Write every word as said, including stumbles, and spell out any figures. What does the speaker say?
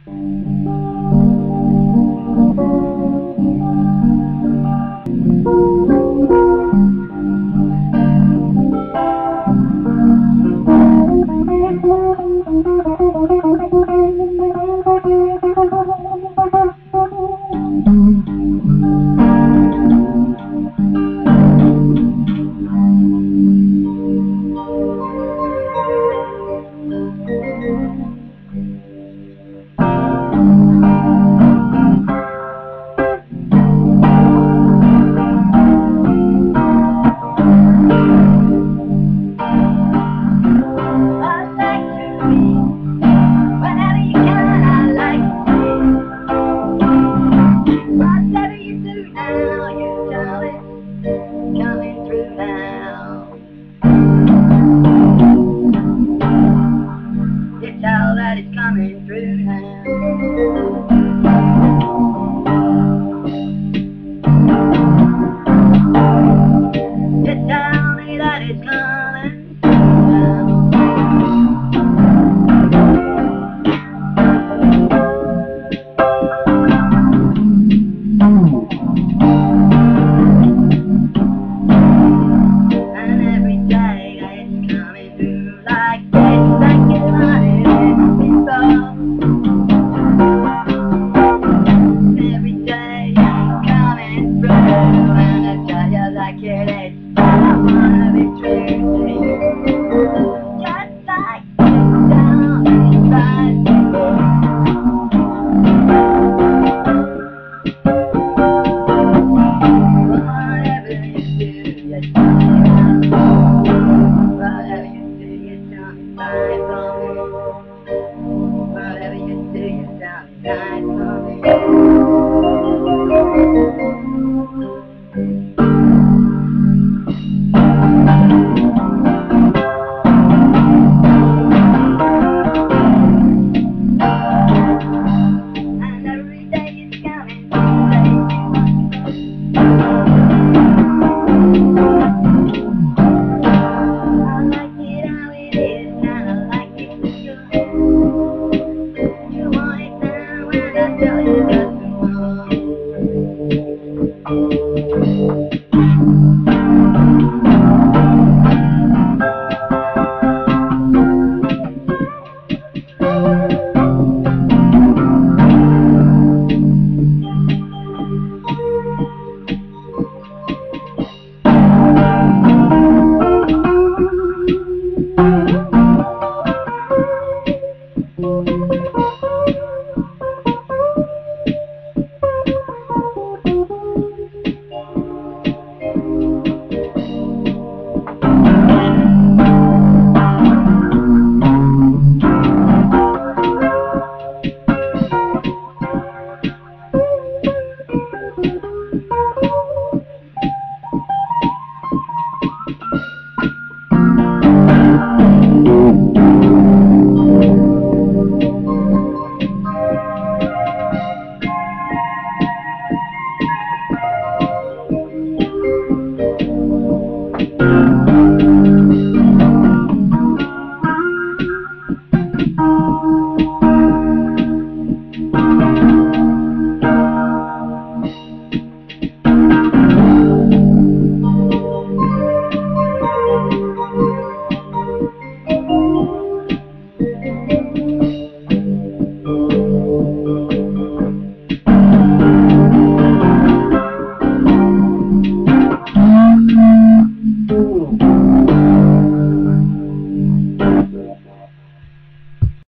That it's coming through now. Just tell me that it's coming through and every day it's coming through like this, like it's running. Every day coming through, and I tell you like it is, but I wanna be true to you. Just like it's down inside me. Whatever you do, you tell me now. Whatever you do, you tell me fine for me. Whatever you do, you tell me fine for me.